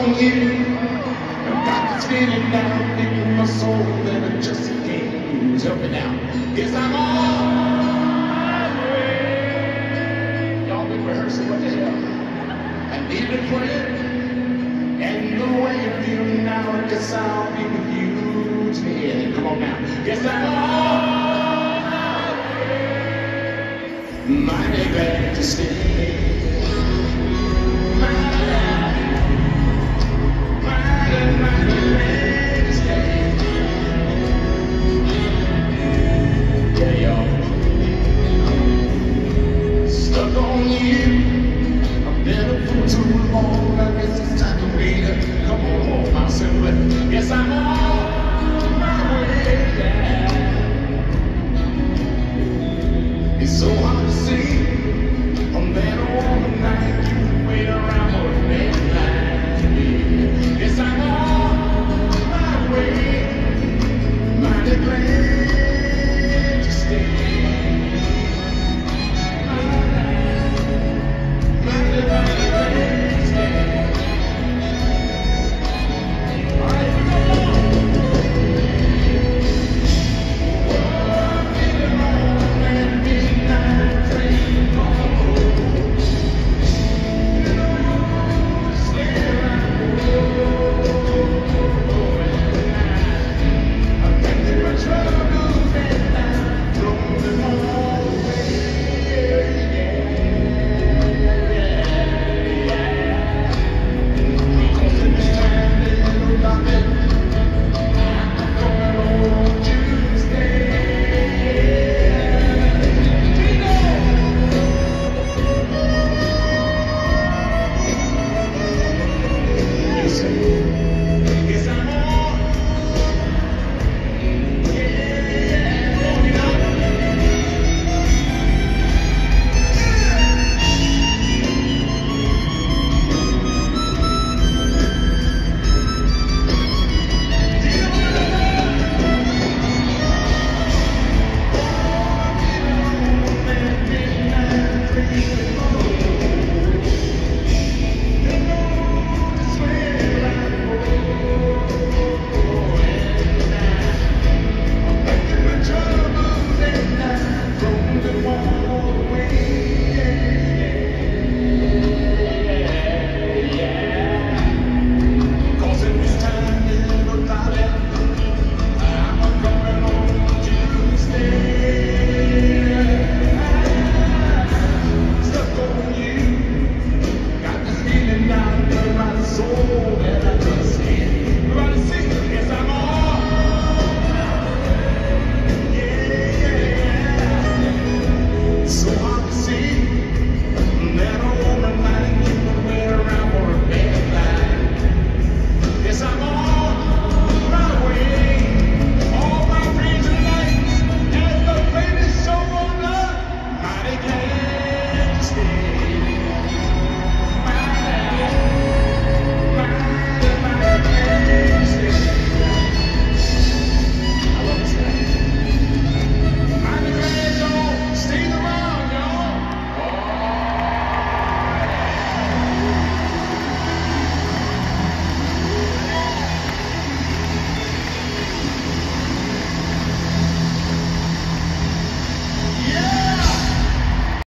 on you. I'm got to spinning down in my soul, and I just can't help it now. Guess I'm on my way. Y'all been rehearsing, what the hell? I needed a friend, and the way I feel now, I guess I'll be with you to the end. Come on now. Guess I'm on my way. Mighty glad to stay.